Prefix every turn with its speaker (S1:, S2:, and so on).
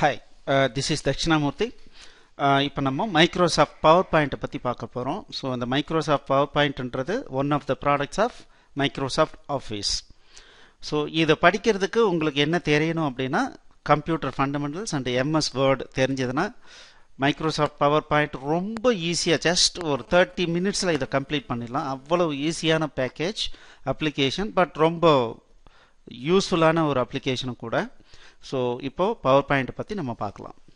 S1: Hi, this is Dakshinamurthy. இப்போ நம்ம Microsoft power பாயிண்ட்டை பற்றி பார்க்க போகிறோம். ஸோ அந்த மைக்ரோசாஃப்ட் பவர் பாயிண்ட்ன்றது one of the products of Microsoft office. So இதை படிக்கிறதுக்கு உங்களுக்கு என்ன தெரியணும் அப்படின்னா computer fundamentals and MS word தெரிஞ்சதுன்னா மைக்ரோசாஃப்ட் பவர் பாயிண்ட் ரொம்ப ஈஸியாக ஜஸ்ட் ஒரு 30 மினிட்ஸில் இதை கம்ப்ளீட் பண்ணிடலாம். அவ்வளவு ஈஸியான பேக்கேஜ் அப்ளிகேஷன், பட் ரொம்ப யூஸ்ஃபுல்லான ஒரு அப்ளிகேஷனும் கூட. ஸோ இப்போது பவர் பாயிண்ட்டை பற்றி நம்ம பார்க்கலாம்.